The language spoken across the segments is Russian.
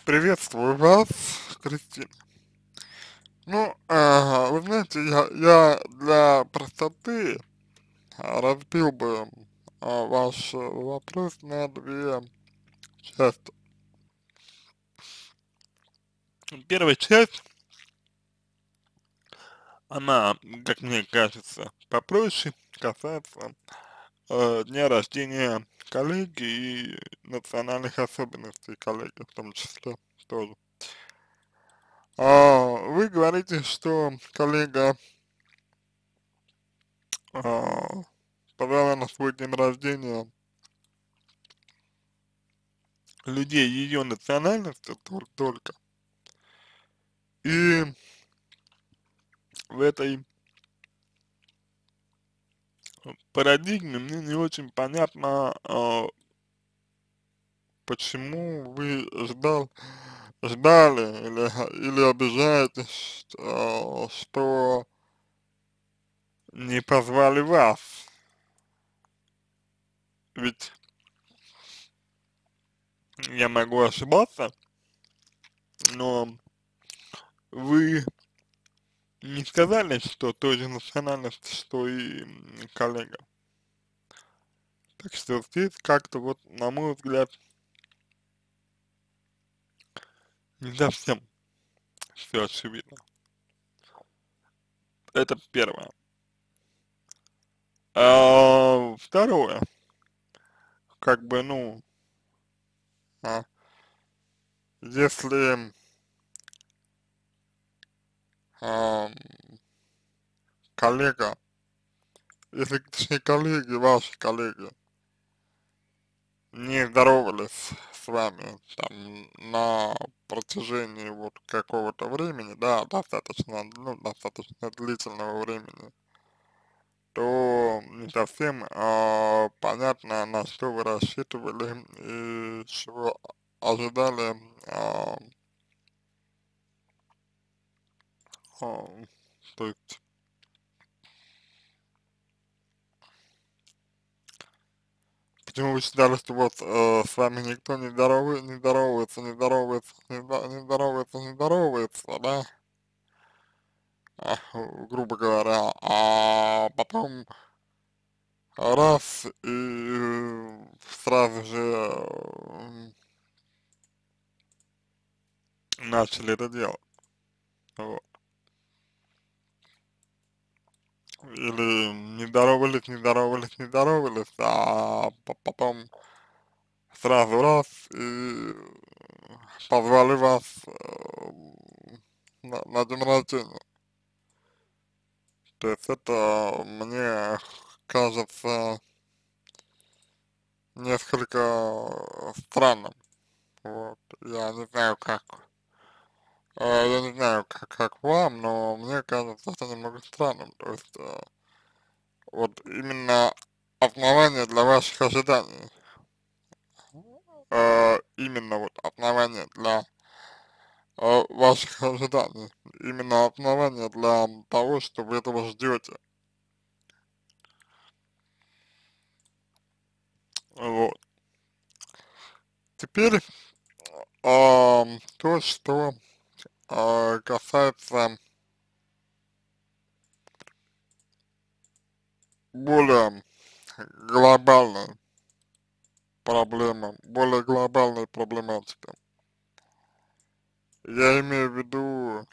Приветствую вас, Кристина. Ну, вы знаете, я для простоты разбил бы ваш вопрос на две части. Первая часть, она, как мне кажется, попроще, касается дня рождения коллеги и национальных особенностей коллеги в том числе тоже. Вы говорите, что коллега а, позвала на свой день рождения людей ее национальности только. И в этой парадигме мне не очень понятно, почему вы ждали или обижаетесь, что не позвали вас. Ведь я могу ошибаться, но вы не сказали, что той же национальности, что и коллега. Так что здесь как-то вот, на мой взгляд, не совсем все очевидно. Это первое. Второе, как бы, ну, а, если ам, коллега, если, точнее, коллеги, ваши коллеги не здоровались с вами там на протяжении вот какого-то времени, да, достаточно, ну, достаточно длительного времени, то не совсем понятно, на что вы рассчитывали и чего ожидали, а, а, то есть, почему вы считали, что вот с вами никто не здоровается, не здоровается, не здоровается, да, грубо говоря, а потом раз и сразу же начали это делать, вот. Или не здоровались, а потом сразу раз и позвали вас на день рождения. То есть это мне кажется несколько странным. Вот. Я не знаю как. Я не знаю, как вам, но мне кажется это немного странным. То есть вот именно основание для ваших ожиданий. Именно вот основание для ваших ожиданий. Именно основание для того, что вы этого ждете. Вот. Теперь то, что касается более глобальной проблемы, более глобальной проблематики. Я имею в виду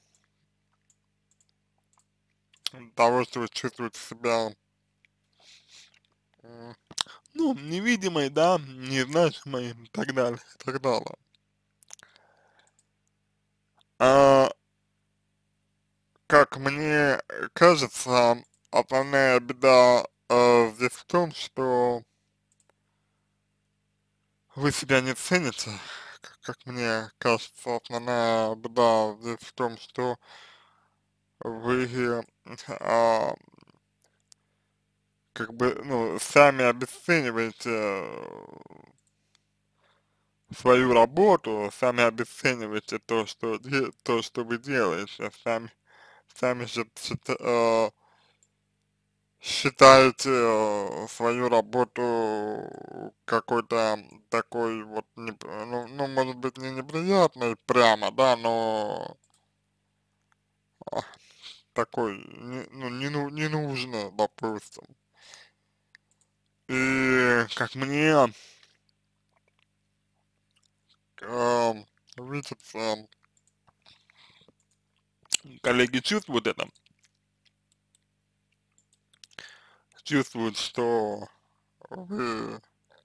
того, что вы чувствуете себя, ну, невидимой, да, незначимой и так далее, и так далее. А, как мне кажется, основная беда здесь в том, что вы себя не цените, как мне кажется, основная беда здесь в том, что вы а, как бы, ну, сами обесцениваете свою работу, сами обесцениваете то, что вы делаете, сами же считаете свою работу какой-то такой вот, ну, может быть, не неприятной прямо, да, но а, такой, ненужной, допустим. И как мне видится, коллеги чувствуют это, чувствуют, что вы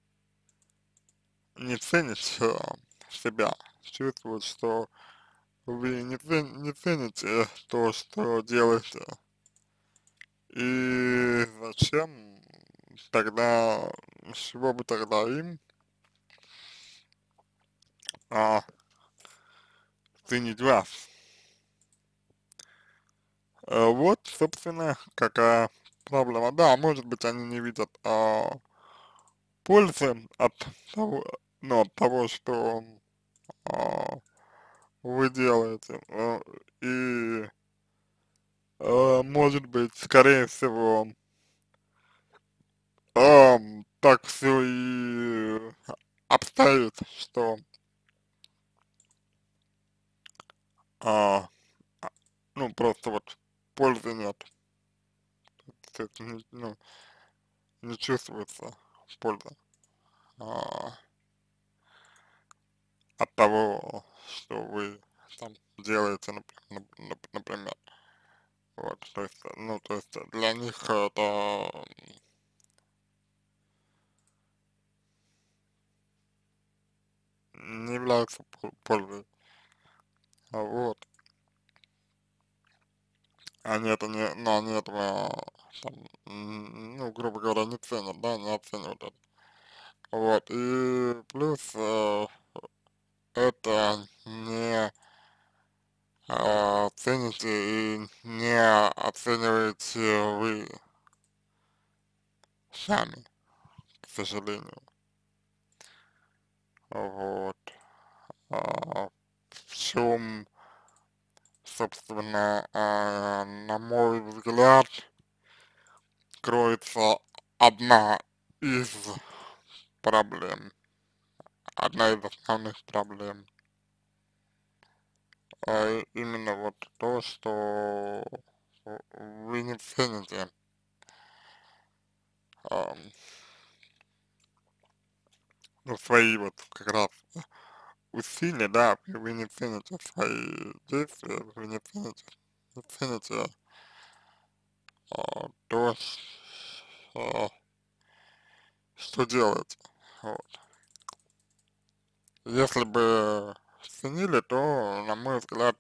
не цените себя, чувствуют, что вы не цените то, что делаете. И зачем тогда, с чего бы тогда им а, ценить вас? Вот, собственно, какая проблема. Да, может быть, они не видят пользы от того, ну, от того, что а, вы делаете. И, может быть, скорее всего, так все и обстоит, что а, ну, просто вот пользы нет. То есть, не чувствуется польза а, от того, что вы там делаете, например. Вот, то есть, ну, то есть для них это не является пользой. Вот. Они это не, ну, они этого, там, ну, грубо говоря, не ценят, да, не оценивают это. Вот, и плюс это не цените и не оцениваете вы сами, к сожалению. Вот. В чем, собственно, на мой взгляд, кроется одна из проблем, одна из основных проблем. Именно вот то, что вы не цените ам, ну, свои вот как раз усилия, да, вы не цените свои действия, вы не цените то, а, что делаете. Вот. Если бы ценили, то, на мой взгляд,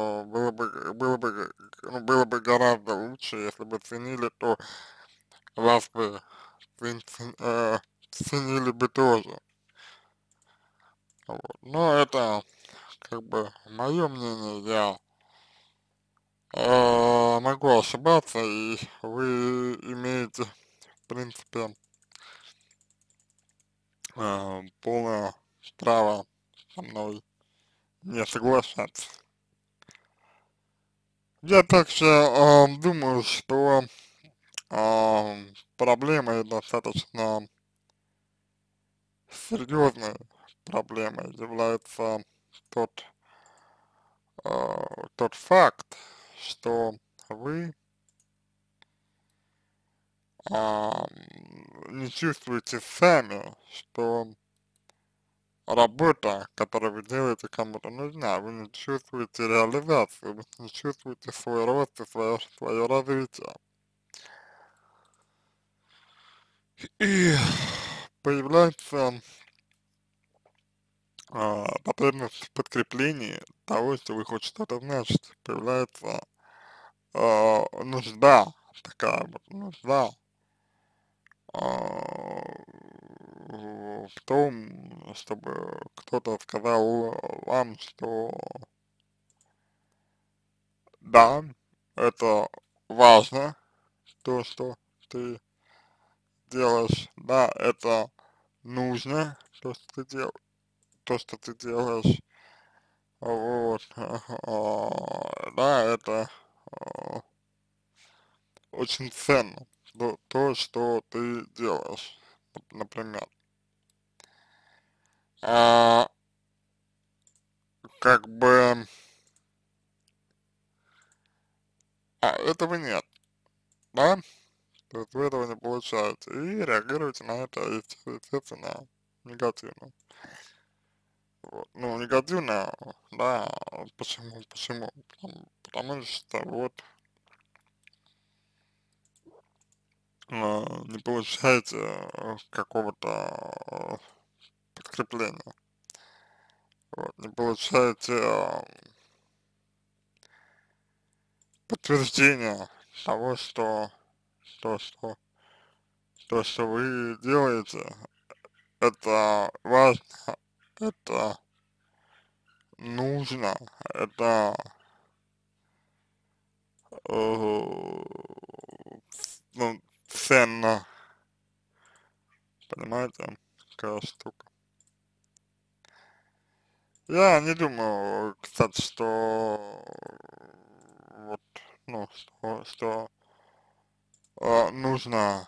было бы гораздо лучше, если бы ценили, то вас бы ценили бы тоже. Вот. Но это как бы мое мнение, я могу ошибаться, и вы имеете, в принципе, полное право со мной не соглашаться. Я также думаю, что проблемой достаточно серьезной проблемой является тот, тот факт, что вы ам, не чувствуете сами, что работа, которую вы делаете, кому-то нужна, вы не чувствуете реализацию, вы не чувствуете свой рост и свое развитие. И появляется потребность в подкреплении того, что вы хоть что-то значите, появляется нужда, такая вот нужда в том, чтобы кто-то сказал вам, что да, это важно, то, что ты делаешь, да, это нужно, то, что ты делаешь, вот, да, это очень ценно. то, что ты делаешь, например. А, как бы, этого нет, да? То есть вы этого не получаете. И реагируете на это, естественно, негативно. Вот. Ну, негативно, да, почему? Потому что вот не получаете какого-то подкрепления, вот, не получаете подтверждения того, то, что, что вы делаете, это важно, это нужно, это э, ну, ценно, понимаете, такая штука. Я не думаю, кстати, что вот, ну, нужно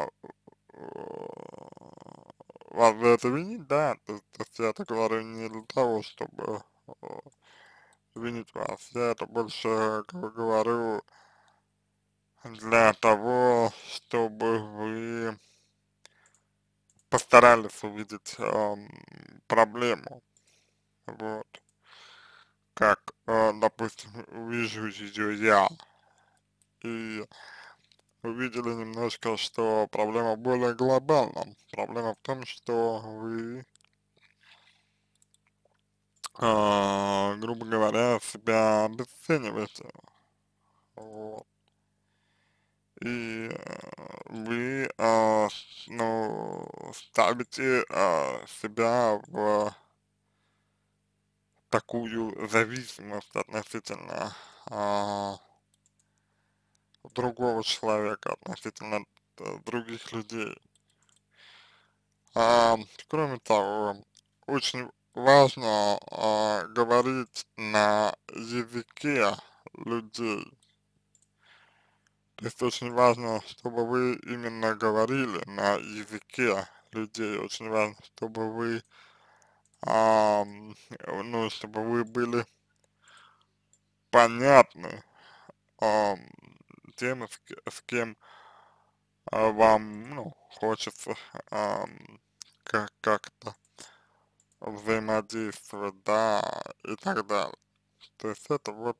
вас за это винить, да, то есть я это говорю не для того, чтобы винить вас, я это больше говорю для того, чтобы вы постарались увидеть проблему, вот, как, допустим, вижу ее я, и увидели немножко, что проблема более глобальна. Проблема в том, что вы, грубо говоря, себя обесцениваете, вот, и вы, ну, ставите себя в такую зависимость относительно другого человека, относительно других людей. Кроме того, очень важно говорить на языке людей. То есть очень важно, чтобы вы именно говорили на языке людей. Очень важно, чтобы вы, ну, чтобы вы были понятны ам, тем, с кем вам, ну, хочется как-то взаимодействовать, да, и так далее. То есть это вот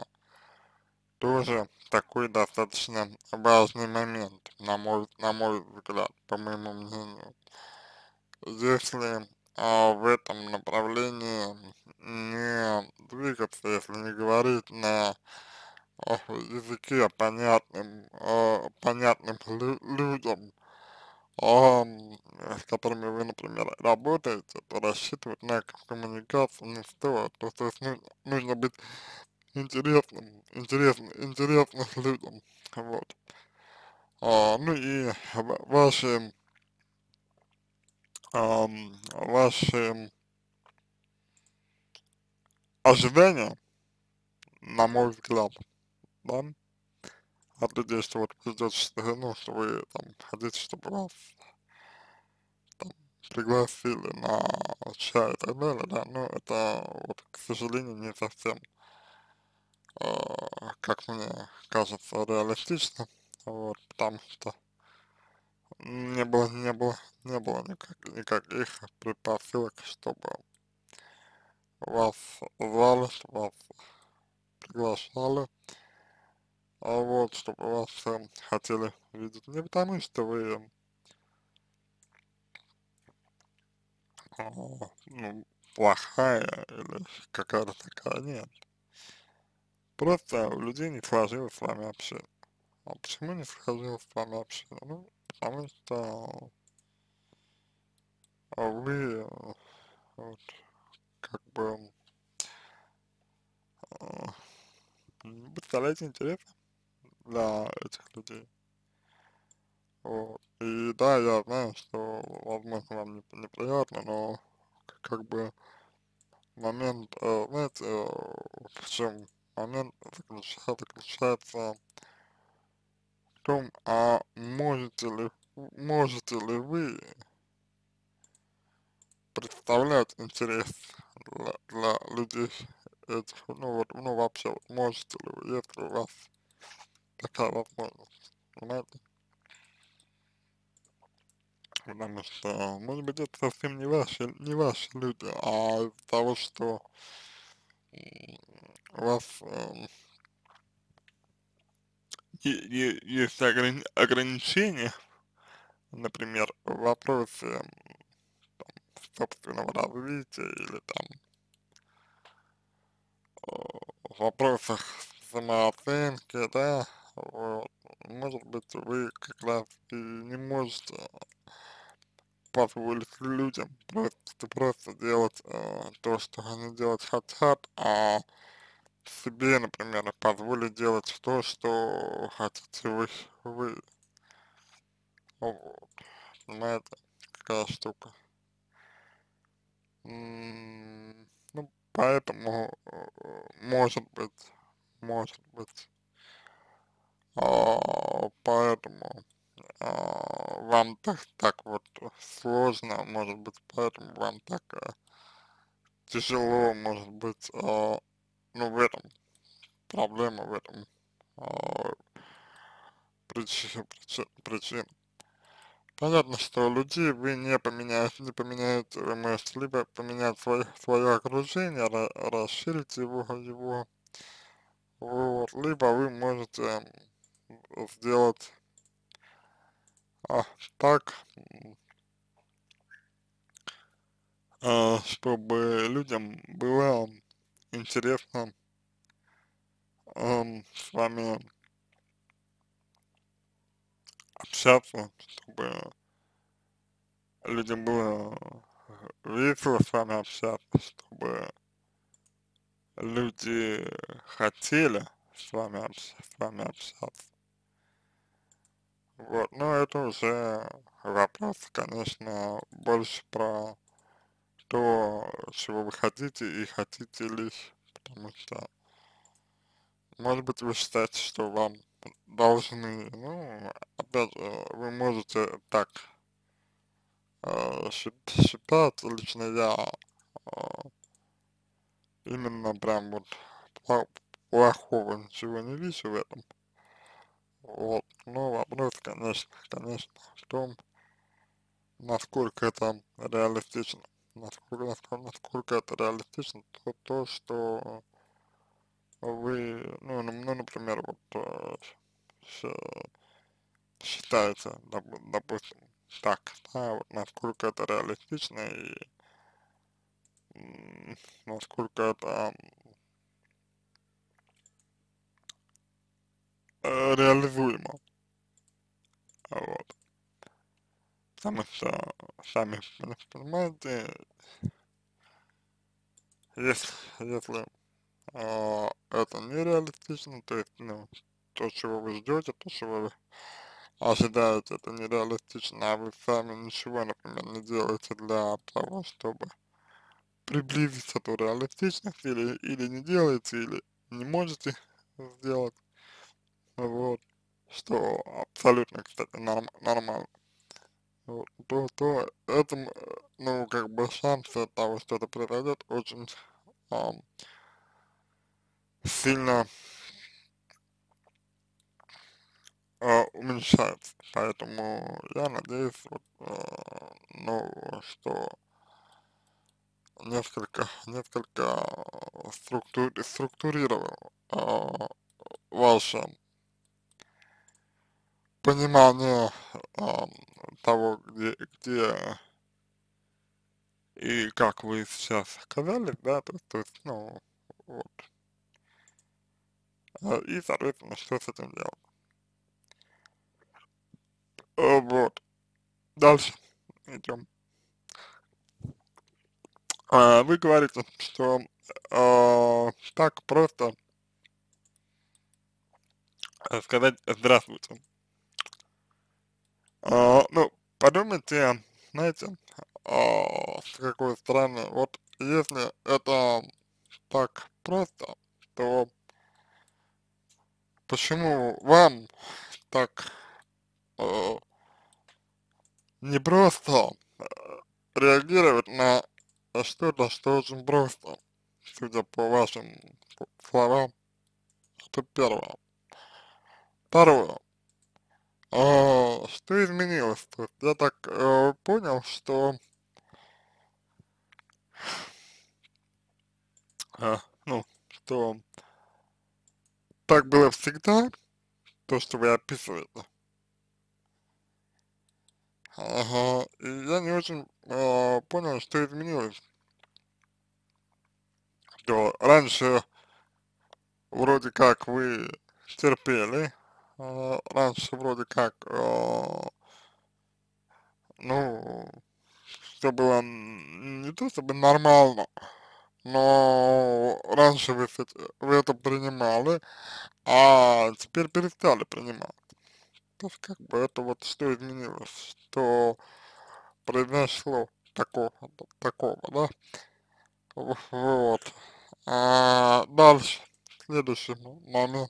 тоже такой достаточно важный момент, на мой взгляд, по моему мнению. Если в этом направлении не двигаться, если не говорить на языке понятным людям, с которыми вы, например, работаете, то рассчитывать на коммуникацию не стоит. То есть нужно быть интересным людям. Вот. Ну и ваши, ваши ожидания, на мой взгляд, да, от людей, что вот вы ждете, что, ну, что вы там хотите, чтобы вас там пригласили на чай и так далее, да, но это вот, к сожалению, не совсем, как мне кажется, реалистично, вот, потому что не было никаких предпосылок, чтобы вас звали, чтобы вас приглашали, вот, чтобы вас хотели видеть. Не потому, что вы, ну, плохая или какая-то такая, нет. Просто у людей не сложилось с вами общение. А почему не сложилось с вами общение? Ну, потому что вы, вот, как бы, э, не представляете интерес для этих людей. Вот. И да, я знаю, что, возможно, вам неприятно, но как бы момент, знаете, в чем момент заключается том, можете ли вы представлять интерес для людей этих, ну вот, ну вообще, вот, можете ли вы, если у вас такая возможность, понимаете? Потому что, может быть, это совсем не ваши люди, а из-за того, что м, у вас есть ограничения, например, в вопросе собственного развития или там в вопросах самооценки, да, вот, может быть, вы как раз и не можете позволить людям просто делать то, что они делать хотят, а себе, например, позволить делать то, что хотите вы, вот, понимаете, какая штука. Ну, поэтому, может быть, поэтому вам так вот сложно, может быть, поэтому вам так тяжело, может быть, ну, в этом проблема, в этом а, причина. Понятно, что людей вы не поменяете, вы можете либо поменять свое окружение, расширить его, вот, либо вы можете сделать так, чтобы людям было интересно с вами общаться, чтобы людям было весело с вами общаться, чтобы люди хотели с вами общаться. Вот, но это уже вопрос, конечно, больше про то, чего вы хотите и хотите ли, потому что, может быть, вы считаете, что вам должны, ну, опять же, вы можете так считать, лично я именно прям вот пла- плохого ничего не вижу в этом, вот, но вопрос, конечно, в том, насколько это реалистично, насколько это реалистично, что вы, ну, например, вот щ- считаете, допустим, так, да, вот насколько это реалистично и насколько это реализуемо, вот, потому что, сами понимаете, если это нереалистично, то есть, ну, то, чего вы ждете, то, чего вы ожидаете, это нереалистично, а вы сами ничего, например, не делаете для того, чтобы приблизить эту реалистичность, или не делаете, или не можете сделать, вот, что абсолютно, кстати, нормально, вот, то этим, ну, как бы шансы того, что это произойдет, очень ам, сильно уменьшается. Поэтому я надеюсь, вот, ну, что несколько структурировал ваше понимание а, того, где и как вы сейчас оказались, да, то есть, ну, вот, и, соответственно, что с этим делать. Вот, дальше идем. Вы говорите, что так просто сказать здравствуйте. Ну, подумайте, знаете, с какой стороны, вот если это так просто, то почему вам так э, не просто реагировать на что-то, что очень просто, судя по вашим словам, это первое. Второе. Что изменилось тут? Я так понял, что, э, ну, что так было всегда, то, что вы описываете. Ага, и я не очень понял, что изменилось. Что раньше вроде как вы терпели, раньше вроде как, ну, все было не то чтобы нормально, но раньше вы это принимали, а теперь перестали принимать. То есть как бы это вот что изменилось, что произошло такого, да? Вот. Дальше, следующий момент.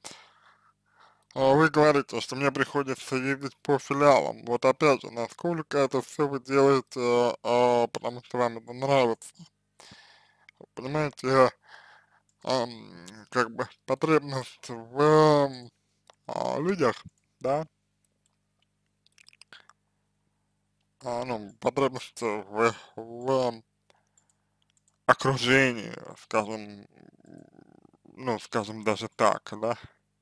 Вы говорите, что мне приходится ездить по филиалам. Вот опять же, насколько это все вы делаете, потому что вам это нравится. Понимаете, как бы потребность в людях, да, ну, потребность в окружении, скажем, ну, скажем даже так, да,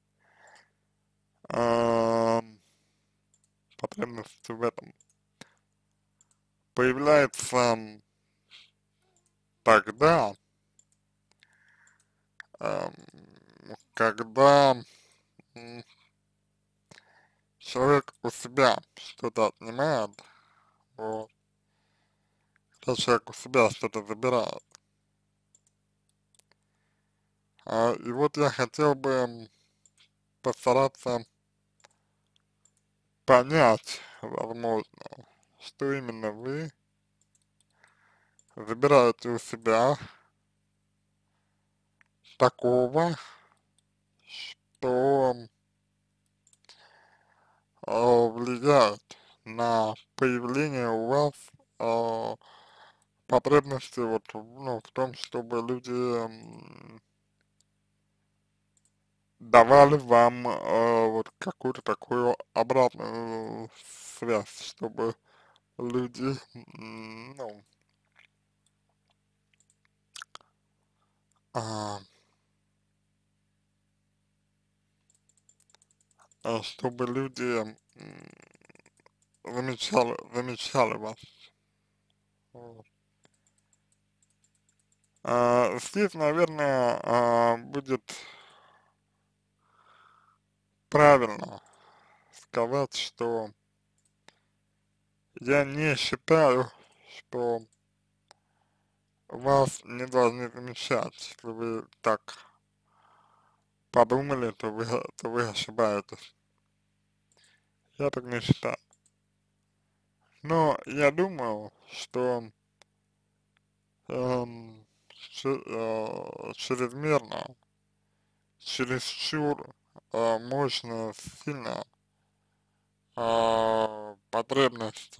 ам, потребность в этом появляется тогда, ам, когда м, человек у себя что-то отнимает, вот, когда человек у себя что-то забирает. И вот я хотел бы постараться понять, возможно, что именно вы забираете у себя такого, что влияет на появление у вас а, потребности вот, ну, в том, чтобы люди давали вам вот какую-то такую обратную связь, чтобы люди, ну, а, чтобы люди замечали вас. Вот. Здесь, наверное, будет правильно сказать, что я не считаю, что вас не должны замечать. Если вы так подумали, то вы ошибаетесь. Я так не считаю. Но я думаю, что эм, чрезмерно, чересчур мощная, сильная потребность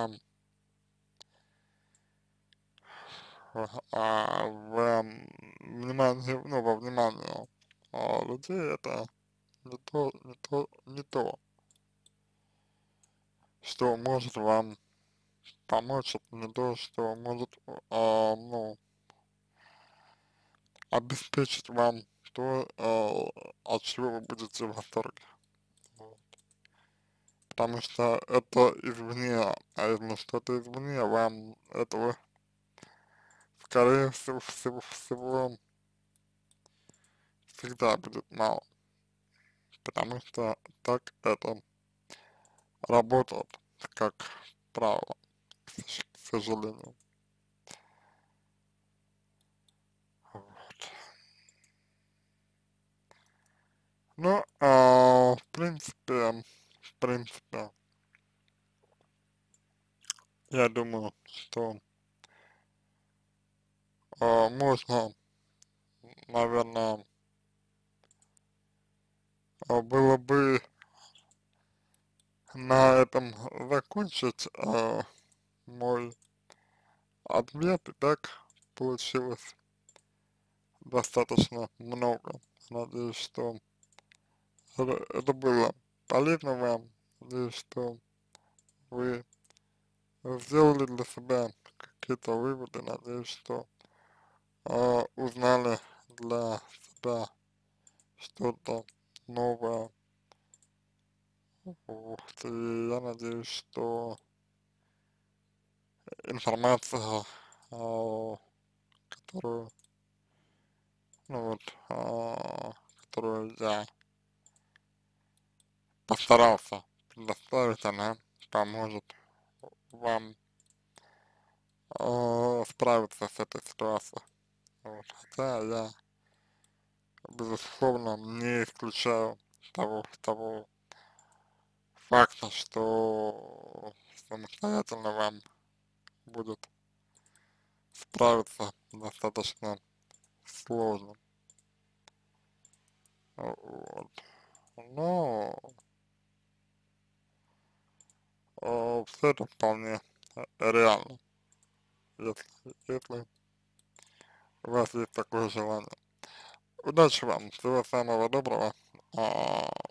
в внимании, ну, во внимании людей, это не то, что может вам помочь, это не то, что может, ну, обеспечить вам то, от чего вы будете в восторге. Вот. Потому что это извне, а если что-то извне, вам этого, скорее всего, всегда будет мало. Потому что так это работает, как правило, к сожалению. Вот. Ну, в принципе, я думаю, что можно, наверное, было бы на этом закончить мой ответ. И так получилось достаточно много. Надеюсь, что это было полезно вам. Надеюсь, что вы сделали для себя какие-то выводы. Надеюсь, что узнали для себя что-то новое. Вот. И я надеюсь, что информация, которую, ну вот, которую я постарался предоставить, она поможет вам справиться с этой ситуацией. Вот. Хотя я, безусловно, не исключаю того факта, что самостоятельно вам будет справиться достаточно сложно. Вот. Но все это вполне реально, если у вас есть такое желание. Удачи вам, всего самого доброго.